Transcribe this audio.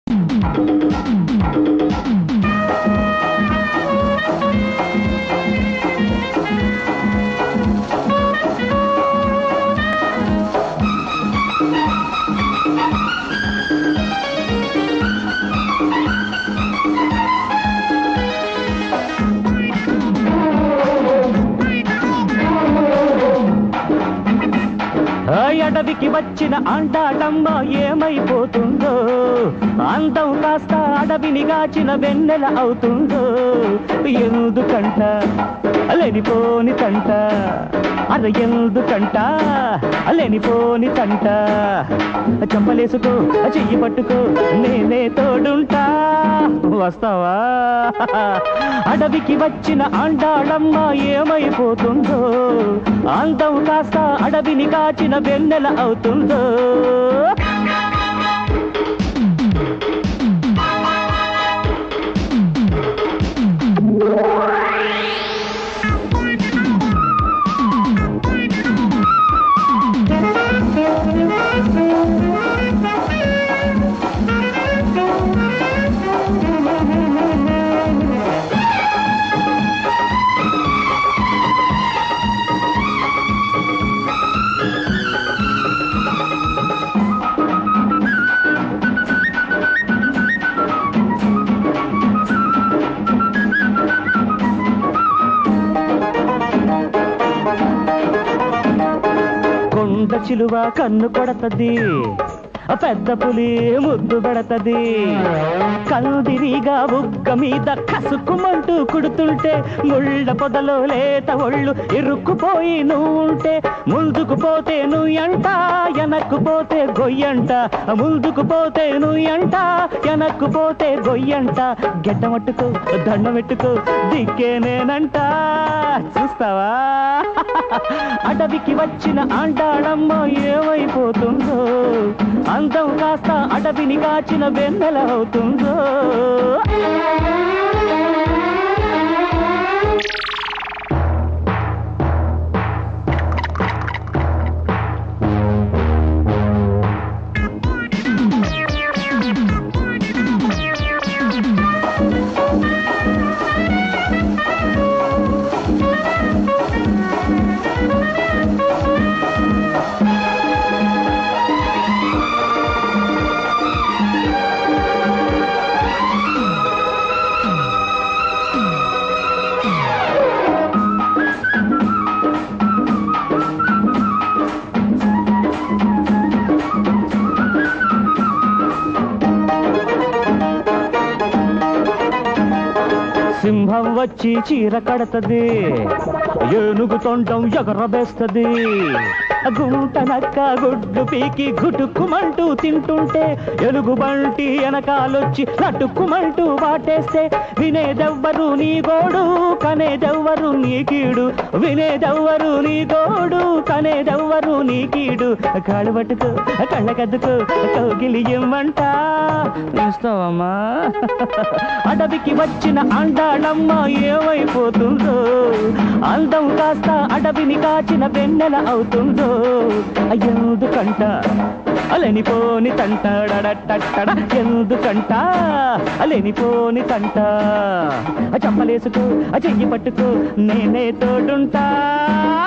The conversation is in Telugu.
అడవికి వచ్చిన అంటాడమ్మ ఏమైపోతుందో, అందం కాస్త అడవిని గాచిన వెన్నెల అవుతుందో. ఎందుకంట లేనిపోని తంట, అర ఎందుకంట లేనిపోని తంట. చెంపలేసుకో చెయ్యి పట్టుకో నేనే తోడుంటా, వస్తావా? అడవికి వచ్చిన అంటాడమ్మ ఏమైపోతుందో, అందం కాస్త అడవిని కాచిన వెన్నెల అవుతుందో. చిలువ కన్ను కొడతది, పెద్ద పులి ముద్దు పెడతది. కందిరిగా బుగ్గ మీద కసుకుమంటూ కుడుతుంటే, ముళ్ళ పొదలో లేత ఒళ్ళు ఇరుక్కుపోయి నువ్వుంటే. ముందుకు పోతే నువ్యంట, వెనక్కు పోతే గొయ్యంట. ముందుకు పోతే నువ్యంట, వెనక్కు పోతే గొయ్యంట. గెడ్డమట్టుకో దండమెట్టుకో దిక్కే నేనంట, చూస్తావా? అడవికి వచ్చిన అంటాడమ్మ ఏమైపోతుందో, అందం కాస్త అడవిని కాచిన వెన్నెల అవుతుందో. సింహం వచ్చి చీర కడతది, ఏనుగు తొండం ఎగరవేస్తది. గుంట నక్క గుడ్లు పీకి గుటుక్కుమంటూ తింటుంటే, ఎలుగు బంటి వెనకాలొచ్చి నటుక్కుమంటూ వాటేస్తే. వినేదెవ్వరు నీ గోడు, కనేదెవ్వరు నీ కీడు. వినేదెవ్వరు నీ గోడు, కనేదెవ్వరు నీ కీడు. కాళ్ళు పట్టుకో కళ్ళకద్దుకో కౌగిలి ఇమ్మంట, చూస్తావమ్మా? అడవికి వచ్చిన అంటాడమ్మ ఏమైపోతుందో, అందం కాస్త అడవిని కాచిన వెన్నెల అవుతుందో. ఎందుకంట లేనిపోని తంట, డడట్టడ ఎందుకంట లేనిపోని తంట. చంపలేసుకో చెయ్యి పట్టుకో నేనే తోడుంటా.